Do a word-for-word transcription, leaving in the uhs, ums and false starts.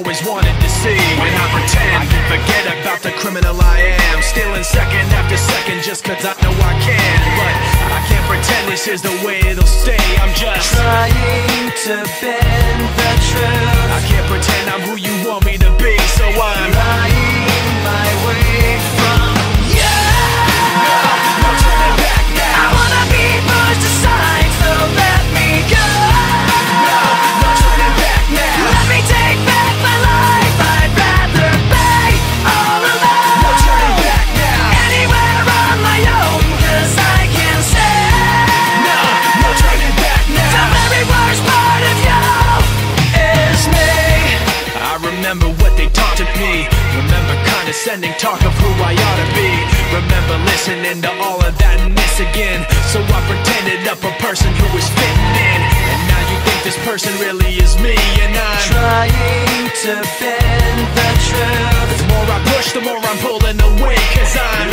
always wanted to see. When I pretend, forget about the criminal I am, stealing second after second just cause I know I can. But I can't pretend this is the way it'll stay. I'm just trying to bend the truth. I can't pretend I'm who you want me to be, so I'm lying my way from you. No, no turning back now. I wanna be pushed aside, so let me go. No, no turning back now. Let me take back my life. I'd rather be all alone. No turning back now. Anywhere on my own, cause I can say No, no turning back now. the very worst part of you is me. I remember what they taught to me. Remember condescending talk of who I ought to be. Remember listening to all of that and this again. So I pretended up a person who was fitting in. And now you think this person really is me. And I'm trying to bend the truth. The more I push, the more I'm pulling away. Cause I'm